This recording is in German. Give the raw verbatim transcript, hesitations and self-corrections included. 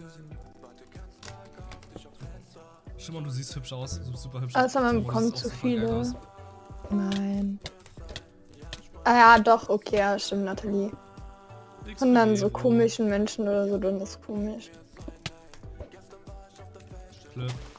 Schimmer, du siehst hübsch aus. Du bist super hübsch. Also man Simon, bekommt du siehst zu auch super geil viele. aus. Nein. Ah ja, doch, okay, ja, stimmt, Nathalie. Nix Und für dann die, so Bro. komischen Menschen oder so, dann ist komisch. Flip.